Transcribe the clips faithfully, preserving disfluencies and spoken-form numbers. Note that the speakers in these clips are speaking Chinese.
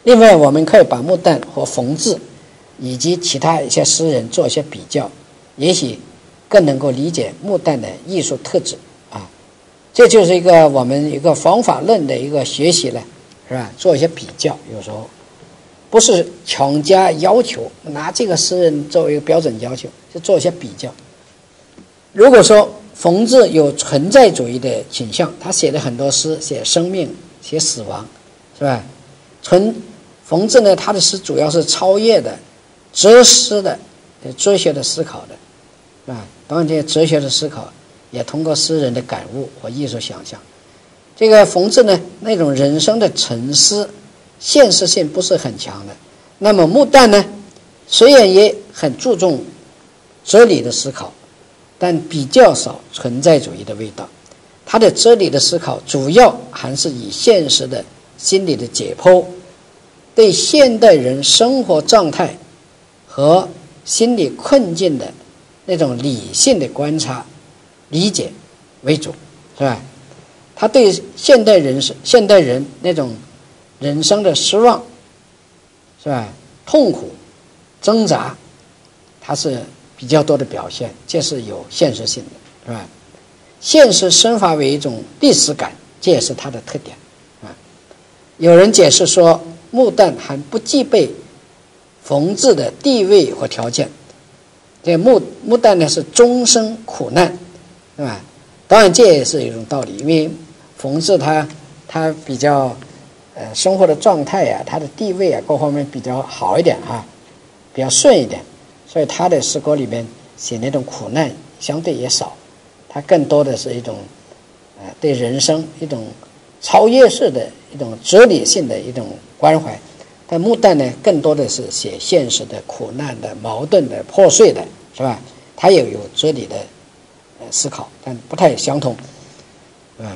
另外，我们可以把穆旦和冯至以及其他一些诗人做一些比较，也许更能够理解穆旦的艺术特质啊。这就是一个我们一个方法论的一个学习呢，是吧？做一些比较，有时候不是强加要求，拿这个诗人作为一个标准要求，就做一些比较。如果说冯至有存在主义的倾向，他写的很多诗写生命、写死亡，是吧？存冯至呢，他的诗主要是超越的、哲思的、哲学的思考的，是吧？当然，这些哲学的思考也通过诗人的感悟和艺术想象。这个冯至呢，那种人生的沉思、现实性不是很强的。那么穆旦呢，虽然也很注重哲理的思考，但比较少存在主义的味道。他的哲理的思考主要还是以现实的心理的解剖，对现代人生活状态和心理困境的那种理性的观察理解为主，是吧？他对现代人现代人那种人生的失望，是吧？痛苦挣扎，他是比较多的表现，这是有现实性的，是吧？现实生发为一种历史感，这也是他的特点啊。有人解释说，穆旦还不具备冯至的地位和条件。这穆穆旦呢是终生苦难，对吧？当然这也是一种道理，因为冯至他他比较呃生活的状态啊，他的地位啊各方面比较好一点啊，比较顺一点，所以他的诗歌里面写那种苦难相对也少，他更多的是一种呃对人生一种超越式的一种哲理性的一种关怀。但穆旦呢，更多的是写现实的、苦难的、矛盾的、破碎的，是吧？他也有哲理的呃思考，但不太相同，啊。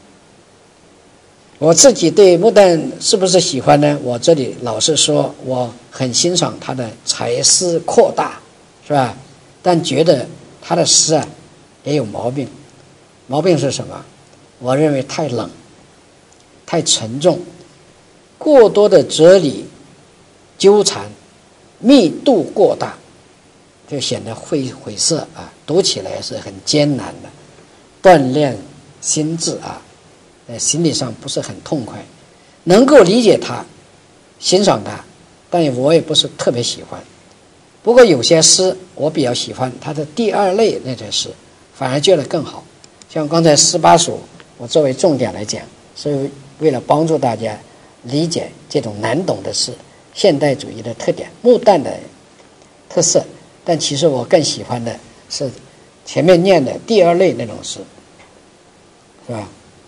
我自己对穆旦是不是喜欢呢？我这里老是说，我很欣赏他的才思扩大，是吧？但觉得他的诗啊也有毛病。毛病是什么？我认为太冷，太沉重。过多的哲理纠缠，密度过大，就显得晦晦涩啊，读起来是很艰难的，锻炼心智啊，呃，心理上不是很痛快。能够理解他，欣赏他，但我也不是特别喜欢。不过有些诗我比较喜欢他的第二类那些诗，反而觉得更好。像刚才十八首，我作为重点来讲，是为了帮助大家理解这种难懂的诗，现代主义的特点，穆旦的特色。但其实我更喜欢的是前面念的第二类那种诗，是吧？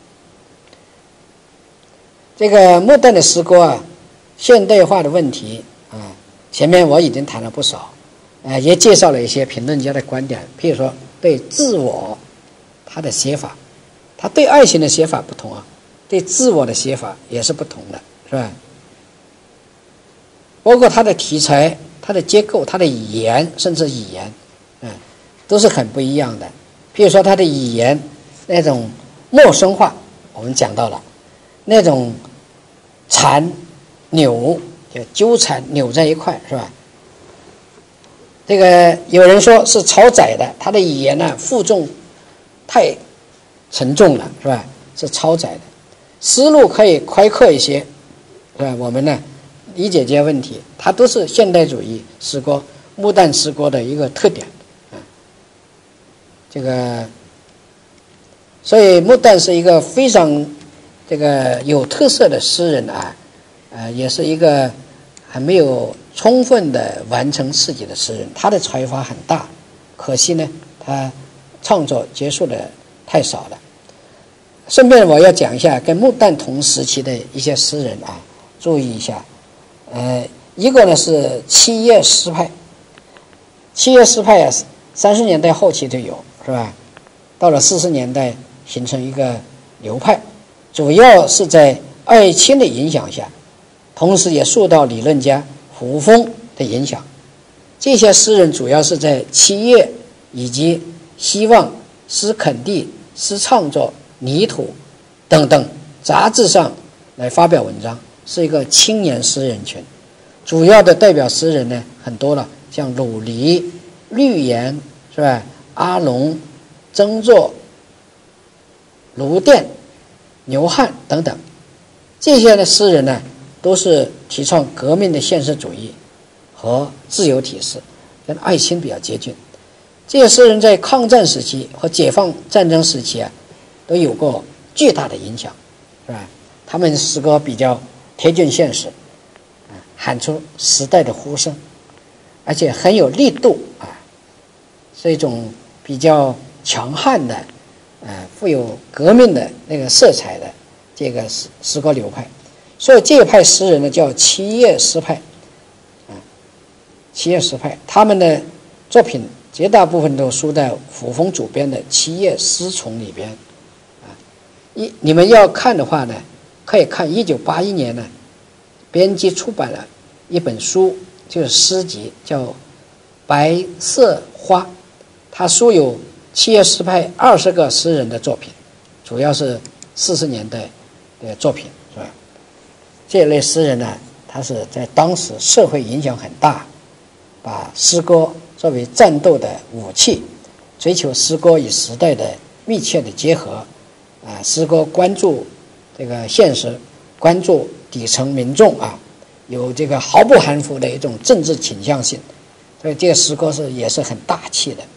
这个穆旦的诗歌啊，现代化的问题啊，前面我已经谈了不少，呃，也介绍了一些评论家的观点，譬如说对自我他的写法，他对爱情的写法不同啊，对自我的写法也是不同的，是吧？包括他的题材、他的结构、他的语言，甚至语言，嗯，都是很不一样的。譬如说他的语言那种陌生化，我们讲到了那种缠扭，就纠缠扭在一块，是吧？这个有人说是超载的，他的语言呢负重太沉重了，是吧？是超载的。思路可以开阔一些，是吧？我们呢理解这些问题，它都是现代主义诗歌、穆旦诗歌的一个特点啊。这个，所以穆旦是一个非常这个有特色的诗人啊，呃，也是一个还没有充分的完成自己的诗人。他的才华很大，可惜呢，他创作结束的太少了。顺便我要讲一下跟穆旦同时期的一些诗人啊，注意一下。呃，一个呢是七叶诗派，七叶诗派啊，三十年代后期就有，是吧？到了四十年代形成一个流派，主要是在艾青的影响下，同时也受到理论家胡风的影响。这些诗人主要是在七叶以及希望、诗垦地、诗创作、泥土等等杂志上来发表文章， 是一个青年诗人群，主要的代表诗人呢很多了，像鲁黎、绿岩是吧？阿龙、曾作、卢靛、牛汉等等，这些的诗人呢，都是提倡革命的现实主义和自由体式，跟艾青比较接近。这些诗人在抗战时期和解放战争时期啊，都有过巨大的影响，是吧？他们诗歌比较贴近现实，啊，喊出时代的呼声，而且很有力度啊，是一种比较强悍的，呃，富有革命的那个色彩的这个诗诗歌流派。所以这一派诗人呢叫七叶诗派，啊，七叶诗派，他们的作品绝大部分都输在虎峰主编的《七叶诗丛》里边，啊，一你们要看的话呢，可以看一九八一年呢，编辑出版了一本书，就是诗集，叫《白色花》。他书有七叶诗派二十个诗人的作品，主要是四十年代的作品，是吧？这类诗人呢，他是在当时社会影响很大，把诗歌作为战斗的武器，追求诗歌与时代的密切的结合，啊，诗歌关注这个现实，关注底层民众啊，有这个毫不含糊的一种政治倾向性，所以这个诗歌是也是很大气的。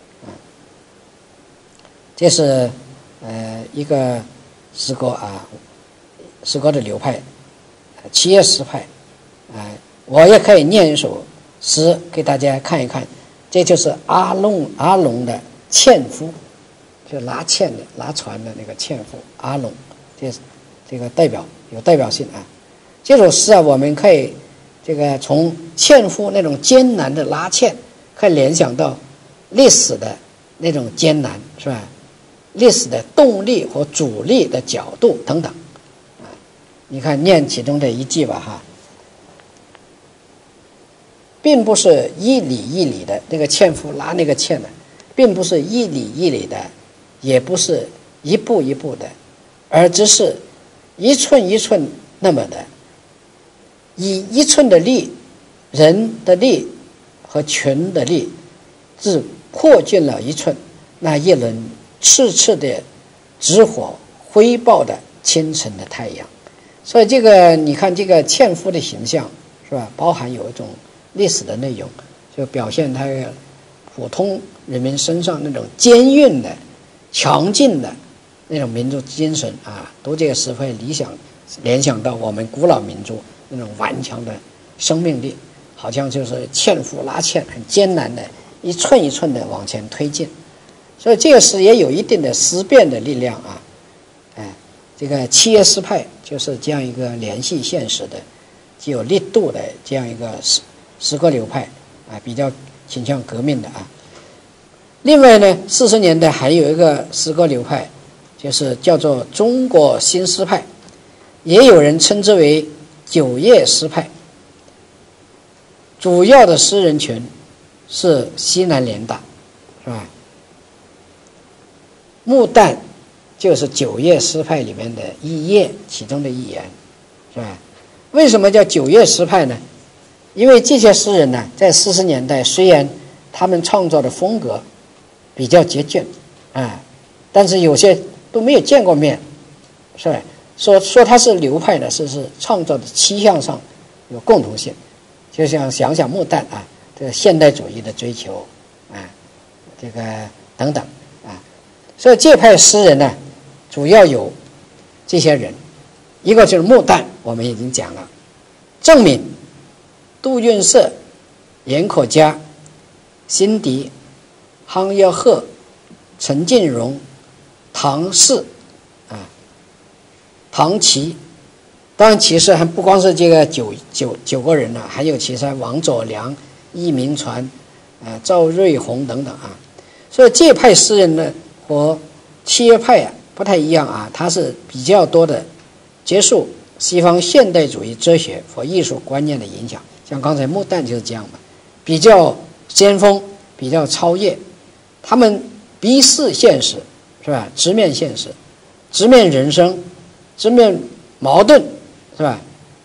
这是呃一个诗歌啊，诗歌的流派，七叶诗派，啊、呃，我也可以念一首诗给大家看一看，这就是阿龙阿龙的《纤夫》，就拉纤的拉船的那个纤夫阿龙，这这个代表有代表性啊。这首诗啊，我们可以这个从纤夫那种艰难的拉纤，可以联想到历史的那种艰难，是吧？历史的动力和阻力的角度等等，啊，你看念其中的一句吧哈，并不是一里一里的那个纤夫拉那个纤的，并不是一里一里的，也不是一步一步的，而只是一寸一寸那么的，以一寸的力，人的力和群的力，自扩进了一寸，那一轮赤赤的直火灰爆的清晨的太阳。所以这个你看这个纤夫的形象是吧，包含有一种历史的内容，就表现他普通人民身上那种坚韧的强劲的那种民族精神啊，读这个诗会理想联想到我们古老民族那种顽强的生命力，好像就是纤夫拉纤，很艰难的一寸一寸的往前推进。所以这个诗也有一定的思辨的力量啊，哎，这个七叶诗派就是这样一个联系现实的、具有力度的这样一个诗诗歌流派啊，比较倾向革命的啊。另外呢，四十年代还有一个诗歌流派，就是叫做中国新诗派，也有人称之为九叶诗派。主要的诗人群是西南联大，是吧？穆旦就是九叶诗派里面的一叶其中的一员，是吧？为什么叫九叶诗派呢？因为这些诗人呢，在四十年代虽然他们创作的风格比较接近啊，但是有些都没有见过面，是吧？说说他是流派的，是是创作的倾向上有共同性，就像想想穆旦啊，这个现代主义的追求啊，这个等等啊。所以这派诗人呢，主要有这些人，一个就是穆旦，我们已经讲了，郑敏、杜运色、严可嘉、辛迪、杭耀鹤、陈进荣、唐氏啊、唐琦。当然其实还不光是这个九九九个人呢、啊，还有其他王佐良、易明传、啊、赵瑞红等等啊。所以这派诗人呢和七叶派啊不太一样啊，他是比较多的接受西方现代主义哲学和艺术观念的影响，像刚才穆旦就是这样嘛，比较先锋，比较超越，他们逼视现实，是吧？直面现实，直面人生，直面矛盾，是吧？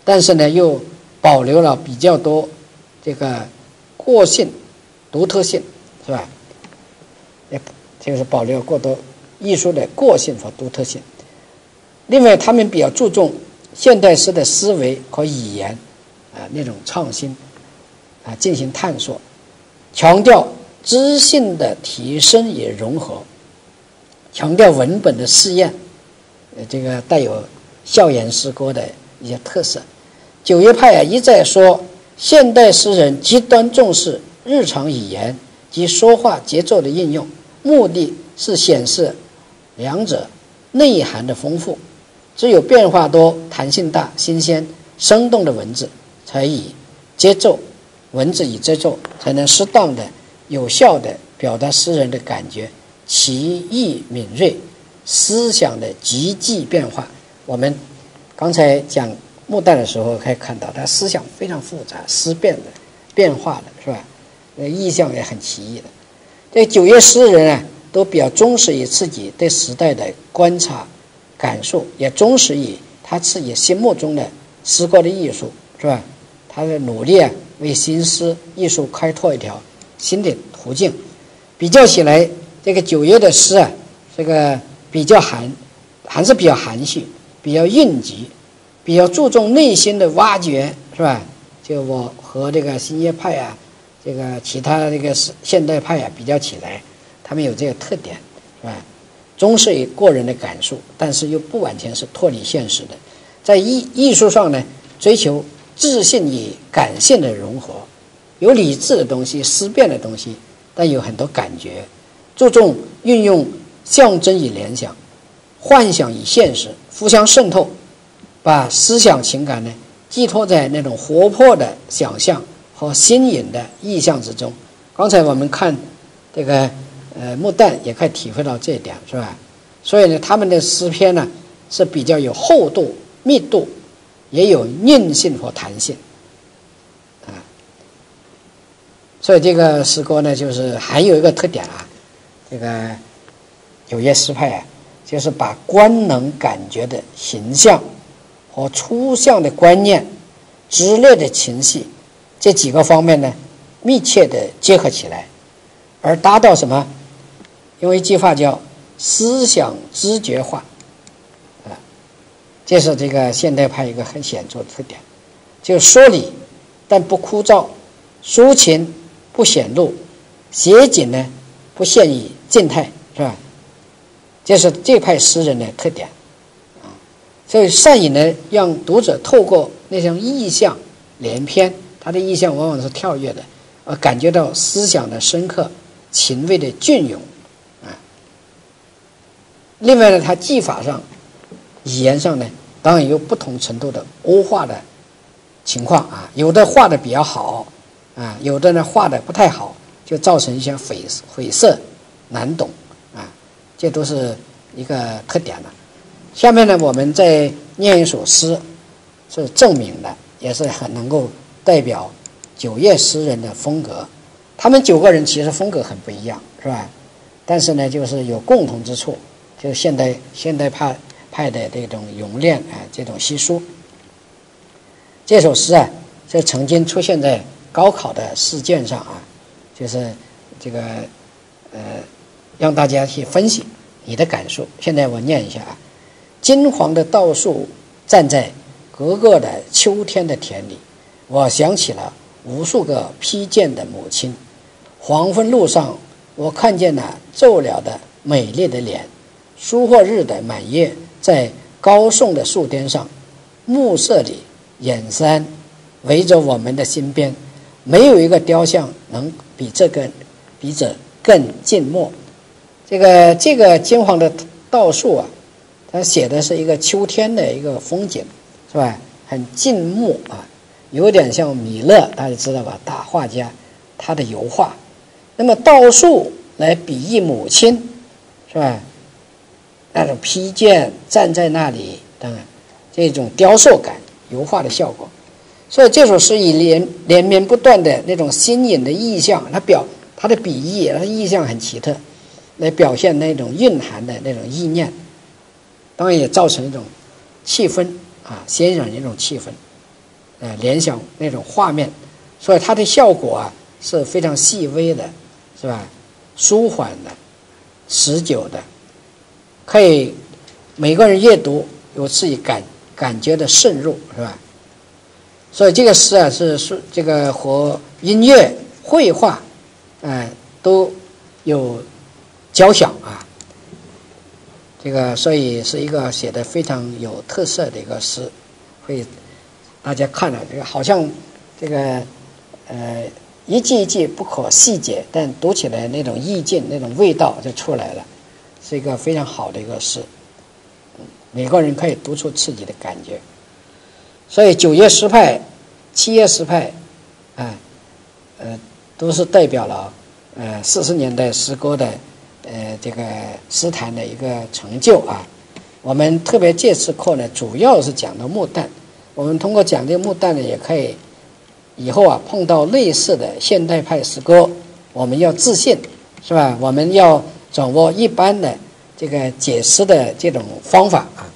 但是呢又保留了比较多这个个性、独特性，是吧？也就是保留过多艺术的个性和独特性。另外，他们比较注重现代诗的思维和语言啊、呃、那种创新啊、呃、进行探索，强调知性的提升与融合，强调文本的试验，呃这个带有校园诗歌的一些特色。九叶派啊一再说，现代诗人极端重视日常语言及说话节奏的应用，目的是显示两者内涵的丰富。只有变化多、弹性大、新鲜、生动的文字，才以节奏文字与节奏才能适当的、有效的表达诗人的感觉，其意敏锐，思想的急剧变化。我们刚才讲穆旦的时候可以看到，他思想非常复杂、思辨的、变化的，是吧？那意象也很奇异的。这九叶诗人啊，都比较忠实于自己对时代的观察、感受，也忠实于他自己心目中的诗歌的艺术，是吧？他的努力啊，为新诗艺术开拓一条新的途径。比较起来，这个九叶的诗啊，这个比较含，还是比较含蓄，比较应急，比较注重内心的挖掘，是吧？就我和这个新叶派啊，这个其他这个现代派啊比较起来，他们有这个特点，是吧？忠实于个人的感受，但是又不完全是脱离现实的。在艺艺术上呢，追求智性与感性的融合，有理智的东西、思辨的东西，但有很多感觉，注重运用象征与联想、幻想与现实互相渗透，把思想情感呢寄托在那种活泼的想象和新颖的意象之中。刚才我们看这个呃，穆旦也可以体会到这一点，是吧？所以呢，他们的诗篇呢是比较有厚度、密度，也有韧性和弹性，啊。所以这个诗歌呢，就是还有一个特点啊，这个九叶诗派啊，就是把官能感觉的形象和抽象的观念、之类的情绪这几个方面呢，密切的结合起来，而达到什么？用一句话叫思想知觉化，啊，这是这个现代派一个很显著的特点，就说理但不枯燥，抒情不显露，写景呢不限于静态，是吧？这是这派诗人的特点，啊，所以善于呢让读者透过那种意象连篇，他的意象往往是跳跃的，而感觉到思想的深刻、情味的隽永。另外呢，它技法上、语言上呢，当然有不同程度的欧化的情况啊，有的画的比较好啊，有的呢画的不太好，就造成一些晦晦涩难懂啊，这都是一个特点了。下面呢，我们再念一首诗，是证明的，也是很能够代表九叶诗人的风格。他们九个人其实风格很不一样，是吧？但是呢，就是有共同之处。就是现代现代派派的这种熔炼啊，这种稀疏。这首诗啊，就曾经出现在高考的试卷上啊，就是这个呃，让大家去分析你的感受。现在我念一下啊：金黄的稻树站在格格的秋天的田里，我想起了无数个披肩的母亲。黄昏路上，我看见了皱了的美丽的脸。疏获日的满月，在高耸的树巅上，暮色里远山围着我们的心边，没有一个雕像能比这个比这更静默。这个这个金黄的稻树啊，它写的是一个秋天的一个风景，是吧？很静默啊，有点像米勒，大家知道吧？大画家他的油画。那么稻树来比喻母亲，是吧？那种披肩站在那里，当然这种雕塑感、油画的效果。所以这首诗以连连绵不断的那种新颖的意象，它表它的笔意，它的意象很奇特，来表现那种蕴含的那种意念，当然也造成一种气氛啊，渲染一种气氛。 呃联想那种画面，所以它的效果啊是非常细微的，是吧？舒缓的、持久的，可以每个人阅读有自己感感觉的渗入，是吧？所以这个诗啊是是这个和音乐、绘画，呃都有交响啊。这个所以是一个写的非常有特色的一个诗，会大家看了这个好像这个呃一句一句不可细解，但读起来那种意境、那种味道就出来了，是一个非常好的一个诗。每个人可以读出自己的感觉。所以九叶诗派、七叶诗派，啊，呃，都是代表了呃四十年代诗歌的呃这个诗坛的一个成就啊。我们特别这次课呢，主要是讲的穆旦。我们通过讲这个穆旦呢，也可以以后啊碰到类似的现代派诗歌，我们要自信，是吧？我们要掌握一般的这个解诗的这种方法啊。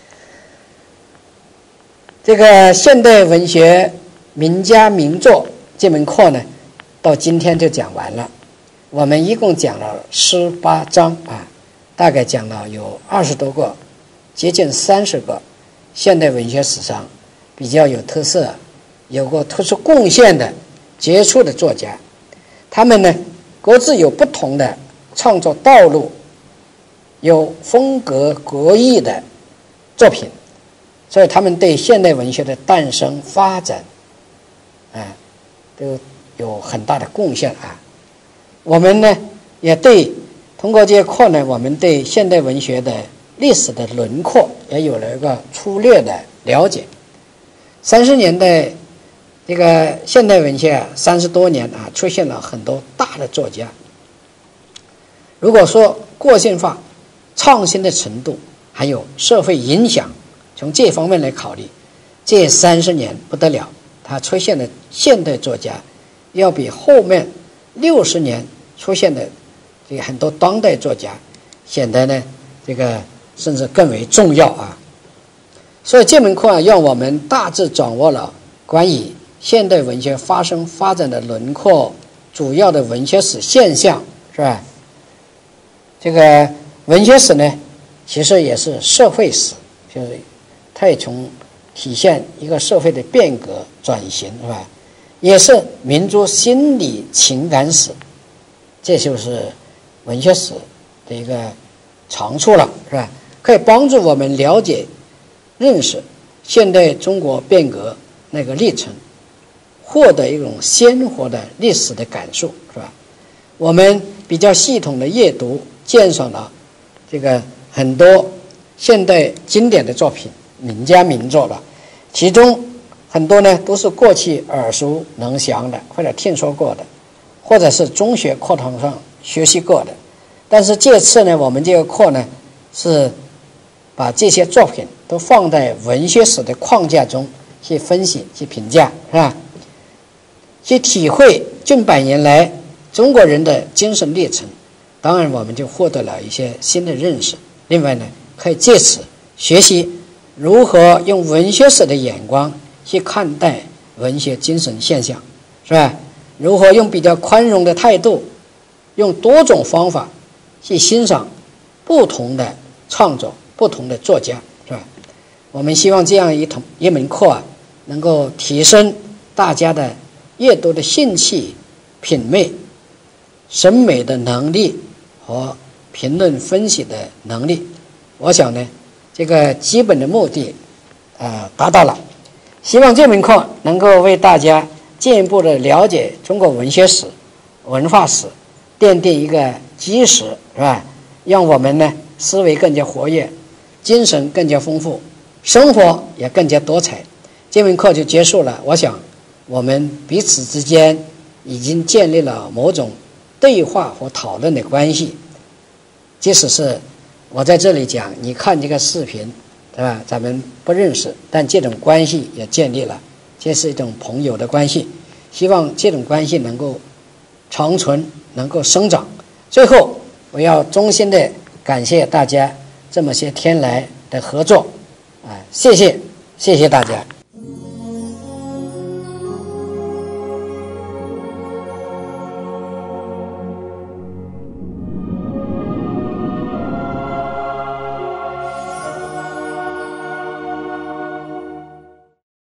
这个现代文学名家名作这门课呢，到今天就讲完了。我们一共讲了十八章啊，大概讲了有二十多个，接近三十个现代文学史上比较有特色、有过突出贡献的杰出的作家。他们呢，各自有不同的创作道路，有风格各异的作品。所以他们对现代文学的诞生发展啊都有很大的贡献啊。我们呢也对通过这些课呢，我们对现代文学的历史的轮廓也有了一个粗略的了解。三十年代这个现代文学三十多年啊，出现了很多大的作家。如果说个性化、创新的程度还有社会影响，从这方面来考虑，这三十年不得了，它出现的现代作家要比后面六十年出现的这个很多当代作家显得呢这个甚至更为重要啊。所以这门课啊，让我们大致掌握了关于现代文学发生发展的轮廓，主要的文学史现象，是吧？这个文学史呢，其实也是社会史，就是它也从体现一个社会的变革转型，是吧？也是民族心理情感史，这就是文学史的一个长处了，是吧？可以帮助我们了解、认识现代中国变革那个历程，获得一种鲜活的历史的感受，是吧？我们比较系统的阅读，鉴赏了这个很多现代经典的作品。名家名作了，其中很多呢都是过去耳熟能详的，或者听说过的，或者是中学课堂上学习过的。但是这次呢，我们这个课呢是把这些作品都放在文学史的框架中去分析、去评价，是吧？去体会近百年来中国人的精神历程。当然，我们就获得了一些新的认识。另外呢，可以借此学习如何用文学史的眼光去看待文学精神现象，是吧？如何用比较宽容的态度，用多种方法去欣赏不同的创作、不同的作家，是吧？我们希望这样一同一门课啊，能够提升大家的阅读的兴趣、品味、审美的能力和评论分析的能力。我想呢，这个基本的目的呃达到了。希望这门课能够为大家进一步的了解中国文学史、文化史奠定一个基石，是吧？让我们呢思维更加活跃，精神更加丰富，生活也更加多彩。这门课就结束了，我想我们彼此之间已经建立了某种对话和讨论的关系。即使是我在这里讲，你看这个视频，对吧？咱们不认识，但这种关系也建立了，这是一种朋友的关系。希望这种关系能够长存，能够生长。最后，我要衷心的感谢大家这么些天来的合作，啊，谢谢，谢谢大家。